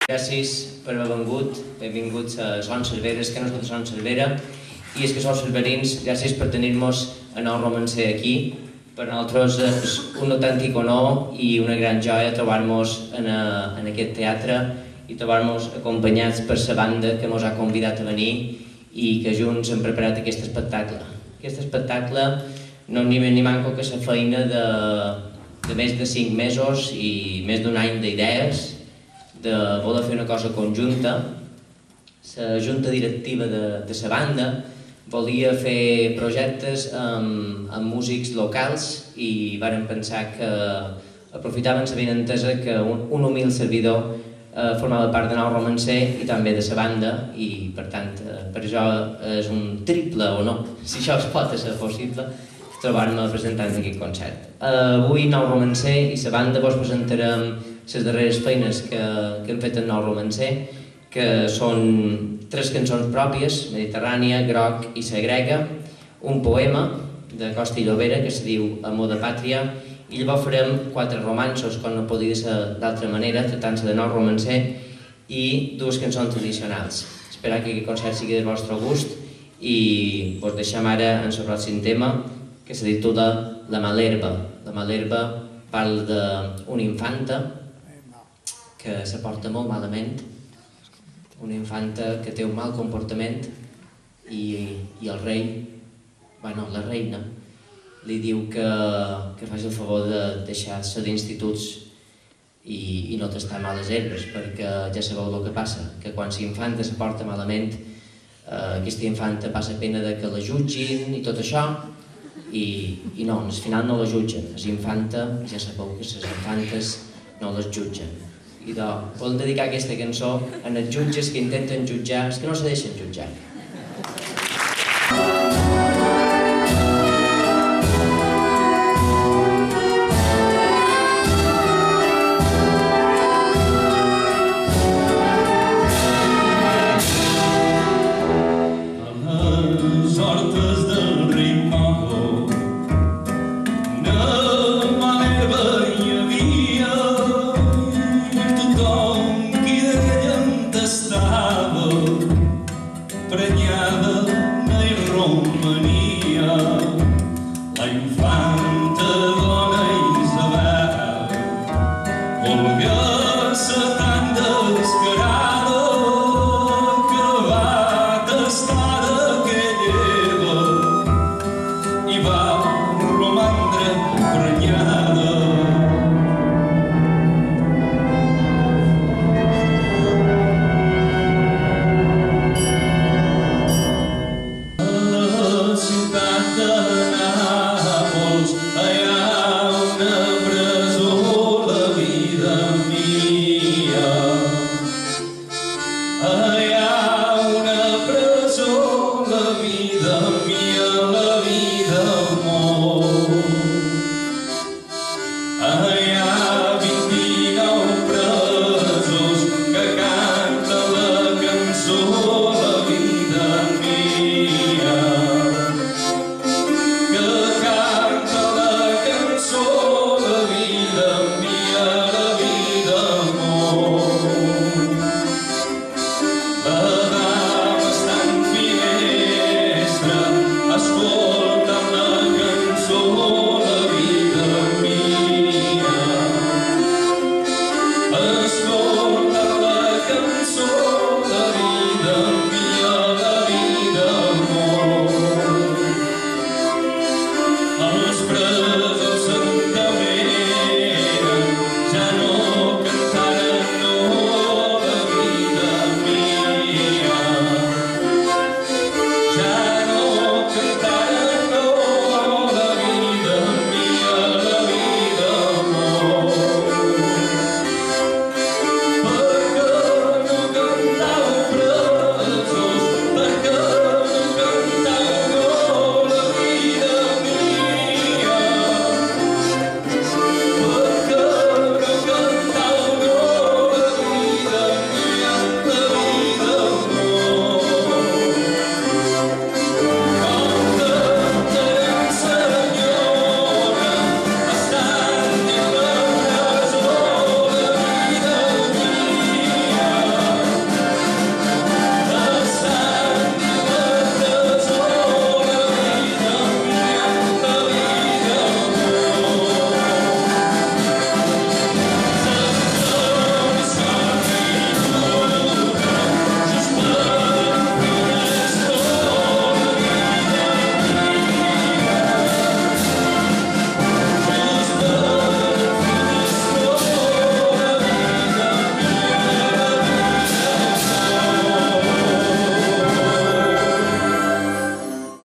Gràcies per haver vengut, benvinguts a Son Cervera, és que no és de Son Cervera, i és que sou cerverins, gràcies per tenir-nos en el romancer aquí. Per nosaltres és un autèntic honor i una gran joia trobar-nos en aquest teatre i trobar-nos acompanyats per la banda que ens ha convidat a venir i que junts hem preparat aquest espectacle. Aquest espectacle no ni més ni manco que la feina de més de 5 mesos i més d'un any d'idees, de voler fer una cosa conjunta. La junta directiva de la banda volia fer projectes amb músics locals i vàrem pensar que aprofitaven la benentesa que un humil servidor formava part de Nou Romancer i també de la banda i per tant per això és un triple honor, si això es pot ser possible, trobar-me presentant aquest concert. Avui Nou Romancer i la banda vos presentarem les darreres feines que hem fet en Nou Romancer, que són 3 cançons pròpies, Mediterrània, Groc i La Grega, un poema de Costa i Llobera que se diu Amor de Pàtria, i llavors farem 4 romanços, com no podia ser d'altra manera, tractant-se de Nou Romancer, i 2 cançons tradicionals. Esperam que aquest concert sigui del vostre gust i us deixem ara en el pròxim tema, que se titula La Malherba. La Malherba parla d'una infanta que se porta molt malament, una infanta que té un mal comportament i el rei, bueno, la reina, li diu que faci el favor de deixar-se d'instituts i no tastar males herbes, perquè ja sabeu el que passa, que quan la infanta se porta malament, aquesta infanta passa pena de que la jutgin i tot això, i no, al final no la jutgen. La infanta, ja sabeu que les infantes no les jutgen. I volem dedicar aquesta cançó a els jutges que intenten jutjar els que no se deixen jutjar.